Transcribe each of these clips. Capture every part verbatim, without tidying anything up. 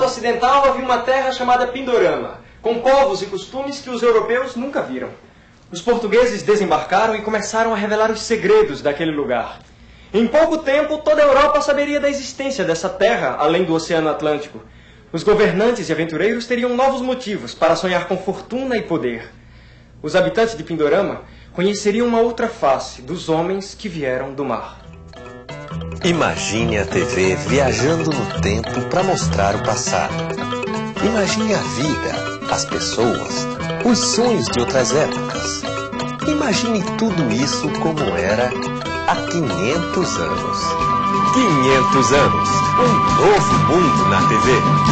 lado ocidental havia uma terra chamada Pindorama, com povos e costumes que os europeus nunca viram. Os portugueses desembarcaram e começaram a revelar os segredos daquele lugar. Em pouco tempo, toda a Europa saberia da existência dessa terra, além do Oceano Atlântico. Os governantes e aventureiros teriam novos motivos para sonhar com fortuna e poder. Os habitantes de Pindorama conheceriam uma outra face dos homens que vieram do mar. Imagine a T V viajando no tempo para mostrar o passado. Imagine a vida, as pessoas, os sonhos de outras épocas. Imagine tudo isso como era há quinhentos anos. quinhentos anos, um novo mundo na T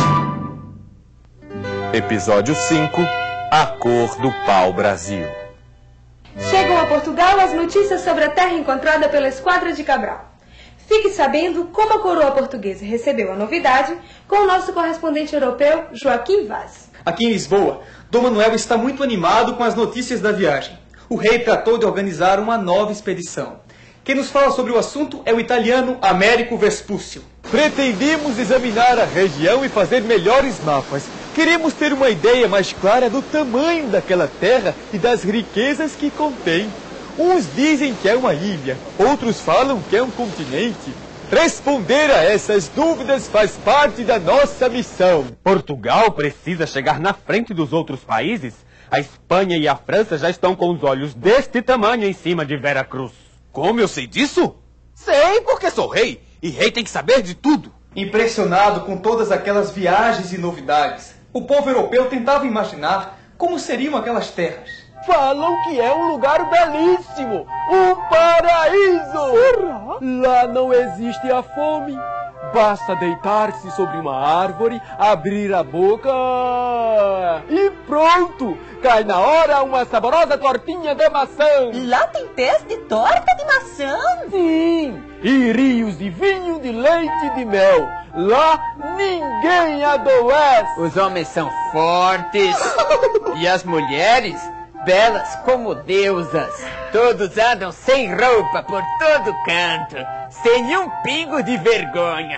V. Episódio cinco, A Cor do Pau Brasil. Chegam a Portugal as notícias sobre a terra encontrada pela Esquadra de Cabral. Fique sabendo como a coroa portuguesa recebeu a novidade com o nosso correspondente europeu, Joaquim Vaz. Aqui em Lisboa, Dom Manuel está muito animado com as notícias da viagem. O rei tratou de organizar uma nova expedição. Quem nos fala sobre o assunto é o italiano Américo Vespúcio. Pretendemos examinar a região e fazer melhores mapas. Queremos ter uma ideia mais clara do tamanho daquela terra e das riquezas que contém. Uns dizem que é uma ilha, outros falam que é um continente. Responder a essas dúvidas faz parte da nossa missão. Portugal precisa chegar na frente dos outros países. A Espanha e a França já estão com os olhos deste tamanho em cima de Vera Cruz. Como eu sei disso? Sei, porque sou rei. E rei tem que saber de tudo. Impressionado com todas aquelas viagens e novidades, o povo europeu tentava imaginar como seriam aquelas terras. Falam que é um lugar belíssimo, um paraíso. Será? Lá não existe a fome. Basta deitar-se sobre uma árvore, abrir a boca e pronto! Cai na hora uma saborosa tortinha de maçã. Lá tem pés de torta de maçã? Sim! E rios de vinho, de leite e de mel. Lá ninguém adoece. Os homens são fortes e as mulheres belas como deusas. Todos andam sem roupa por todo canto, sem um pingo de vergonha.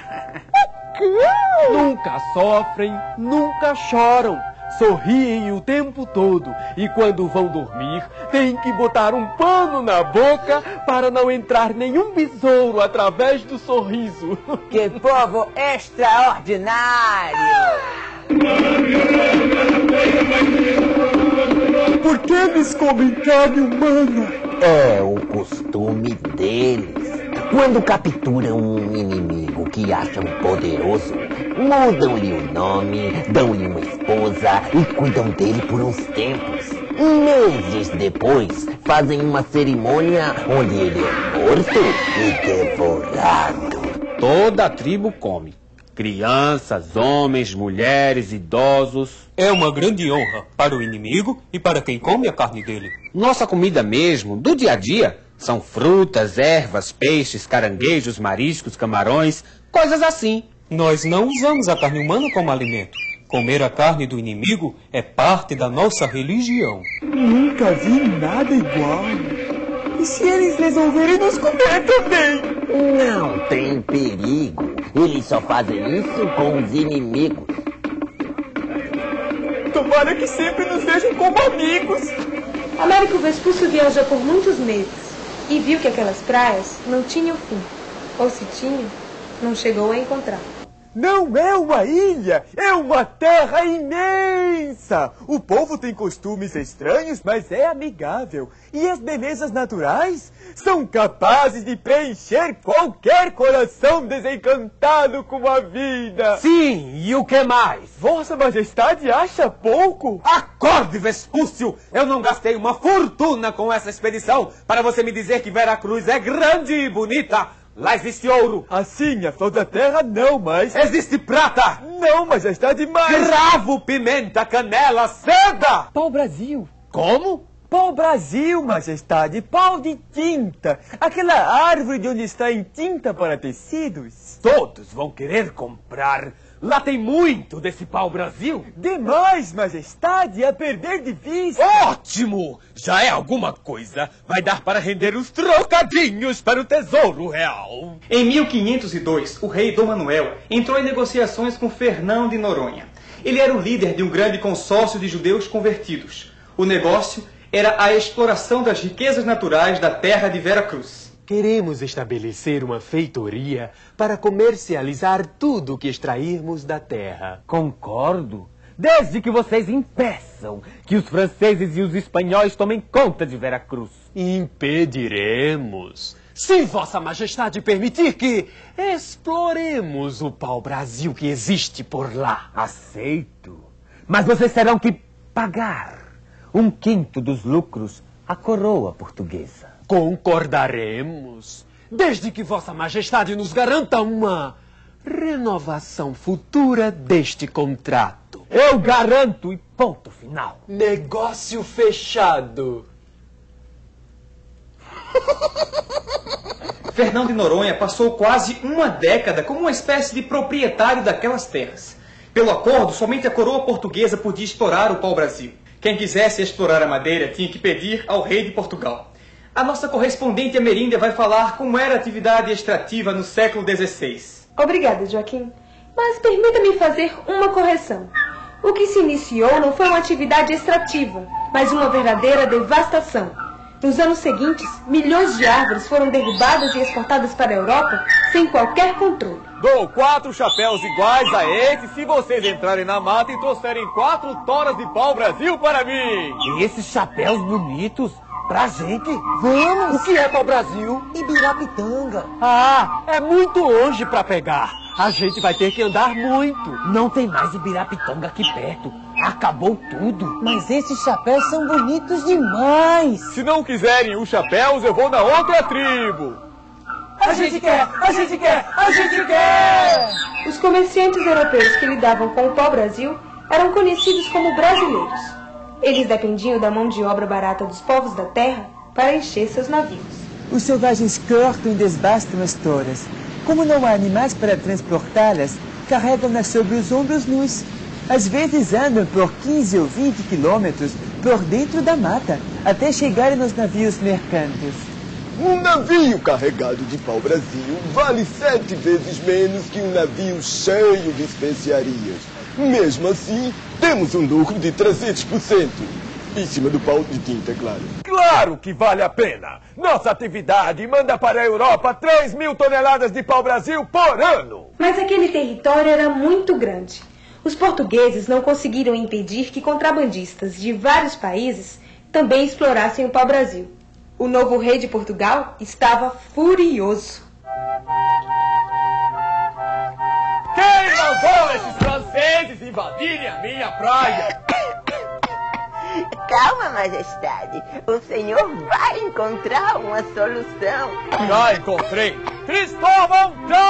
Nunca sofrem, nunca choram. Sorriem o tempo todo e quando vão dormir têm que botar um pano na boca para não entrar nenhum besouro através do sorriso. Que povo extraordinário! Por que eles comem carne humana? É o costume deles. Quando capturam um inimigo que acham poderoso, mudam-lhe o nome, dão-lhe uma esposa e cuidam dele por uns tempos. Meses depois, fazem uma cerimônia onde ele é morto e devorado. Toda a tribo come. Crianças, homens, mulheres, idosos. É uma grande honra para o inimigo e para quem come a carne dele. Nossa comida mesmo, do dia a dia, são frutas, ervas, peixes, caranguejos, mariscos, camarões, coisas assim. Nós não usamos a carne humana como alimento. Comer a carne do inimigo é parte da nossa religião. Nunca vi nada igual. E se eles resolverem nos comer também? Não tem perigo. Eles só fazem isso com os inimigos. Tomara que sempre nos vejam como amigos. Américo Vespúcio viajou por muitos meses e viu que aquelas praias não tinham fim. Ou se tinham, não chegou a encontrar. Não é uma ilha, é uma terra imensa. O povo tem costumes estranhos, mas é amigável. E as belezas naturais são capazes de preencher qualquer coração desencantado com a vida. Sim, e o que mais? Vossa Majestade acha pouco? Acorde, Vespúcio! Eu não gastei uma fortuna com essa expedição para você me dizer que Vera Cruz é grande e bonita. Lá existe ouro. Assim, a flor da terra não, mas... Existe prata. Não, majestade, mas... Cravo, pimenta, canela, seda. Pau-brasil. Como? Pau-Brasil, majestade, pau de tinta. Aquela árvore de onde extraem tinta para tecidos. Todos vão querer comprar. Lá tem muito desse pau-Brasil. Demais, majestade, a perder de vista. Ótimo! Já é alguma coisa. Vai dar para render uns trocadinhos para o Tesouro Real. Em mil quinhentos e dois, o rei Dom Manuel entrou em negociações com Fernão de Noronha. Ele era o líder de um grande consórcio de judeus convertidos. O negócio era a exploração das riquezas naturais da terra de Veracruz. Queremos estabelecer uma feitoria para comercializar tudo o que extrairmos da terra. Concordo. Desde que vocês impeçam que os franceses e os espanhóis tomem conta de Veracruz. Impediremos. Se Vossa Majestade permitir que exploremos o pau-Brasil que existe por lá. Aceito. Mas vocês terão que pagar um quinto dos lucros à coroa portuguesa. Concordaremos, desde que Vossa Majestade nos garanta uma renovação futura deste contrato. Eu garanto e ponto final. Negócio fechado. Fernão de Noronha passou quase uma década como uma espécie de proprietário daquelas terras. Pelo acordo, somente a coroa portuguesa podia explorar o pau-Brasil. Quem quisesse explorar a madeira tinha que pedir ao rei de Portugal. A nossa correspondente Ameríndia vai falar como era a atividade extrativa no século dezesseis. Obrigada, Joaquim. Mas permita-me fazer uma correção. O que se iniciou não foi uma atividade extrativa, mas uma verdadeira devastação. Nos anos seguintes, milhões de árvores foram derrubadas e exportadas para a Europa sem qualquer controle. Dou quatro chapéus iguais a esse se vocês entrarem na mata e trouxerem quatro toras de pau-Brasil para mim. E esses chapéus bonitos? Pra gente? Vamos! O que é pau-Brasil? Ibirapitanga. Ah, é muito longe pra pegar. A gente vai ter que andar muito. Não tem mais Ibirapitanga aqui perto. Acabou tudo. Mas esses chapéus são bonitos demais. Se não quiserem os chapéus, eu vou na outra tribo. A gente quer! A gente quer! A gente quer! Os comerciantes europeus que lidavam com o pau-Brasil eram conhecidos como brasileiros. Eles dependiam da mão de obra barata dos povos da terra para encher seus navios. Os selvagens cortam e desbastam as toras. Como não há animais para transportá-las, carregam-nas sobre os ombros nus. Às vezes andam por quinze ou vinte quilômetros por dentro da mata, até chegarem nos navios mercantes. Um navio carregado de pau-Brasil vale sete vezes menos que um navio cheio de especiarias. Mesmo assim, temos um lucro de trezentos por cento. Em cima do pau de tinta, é claro. Claro que vale a pena. Nossa atividade manda para a Europa três mil toneladas de pau-Brasil por ano. Mas aquele território era muito grande. Os portugueses não conseguiram impedir que contrabandistas de vários países também explorassem o pau-Brasil. O novo rei de Portugal estava furioso. Quem mandou esses franceses invadirem a minha praia? Calma, majestade. O senhor vai encontrar uma solução. Já encontrei. Cristóvão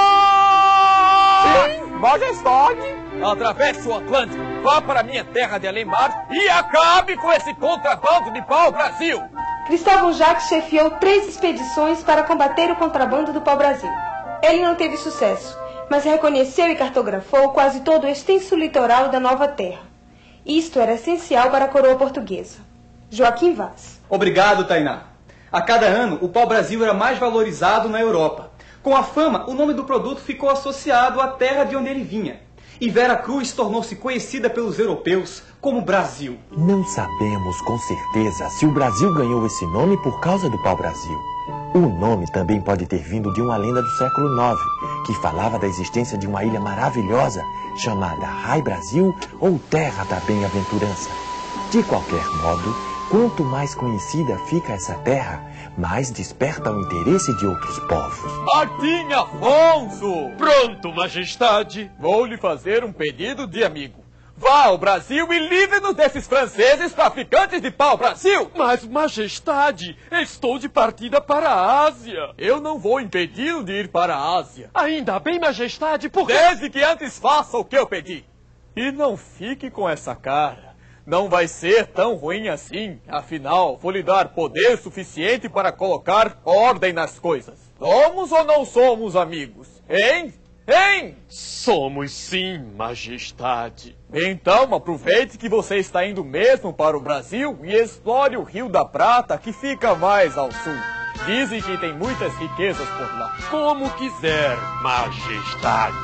John! Majestade! Atravesse o Atlântico, vá para a minha terra de além-mar e acabe com esse contrabando de pau-Brasil! Cristóvão Jacques chefiou três expedições para combater o contrabando do pau-Brasil. Ele não teve sucesso, mas reconheceu e cartografou quase todo o extenso litoral da nova terra. Isto era essencial para a coroa portuguesa. Joaquim Vaz. Obrigado, Tainá. A cada ano, o pau-Brasil era mais valorizado na Europa. Com a fama, o nome do produto ficou associado à terra de onde ele vinha. E Veracruz tornou-se conhecida pelos europeus como Brasil. Não sabemos com certeza se o Brasil ganhou esse nome por causa do pau-Brasil. O nome também pode ter vindo de uma lenda do século nove, que falava da existência de uma ilha maravilhosa chamada Rai Brasil ou Terra da Bem-aventurança. De qualquer modo, quanto mais conhecida fica essa terra, mais desperta o interesse de outros povos. Martim Afonso! Pronto, majestade. Vou lhe fazer um pedido de amigo. Vá ao Brasil e livre-nos desses franceses traficantes de pau-Brasil! Mas, majestade, estou de partida para a Ásia. Eu não vou impedi-lo de ir para a Ásia. Ainda bem, majestade, porque... Desde que antes faça o que eu pedi. E não fique com essa cara. não vai ser tão ruim assim. Afinal, vou lhe dar poder suficiente para colocar ordem nas coisas. Somos ou não somos amigos? Hein? Hein? Somos sim, majestade. Então, aproveite que você está indo mesmo para o Brasil e explore o Rio da Prata, que fica mais ao sul. Dizem que tem muitas riquezas por lá. Como quiser, majestade.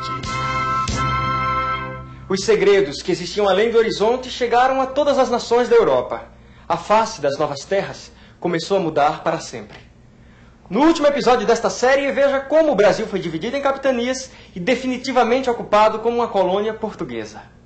Os segredos que existiam além do horizonte chegaram a todas as nações da Europa. A face das novas terras começou a mudar para sempre. No último episódio desta série, veja como o Brasil foi dividido em capitanias e definitivamente ocupado como uma colônia portuguesa.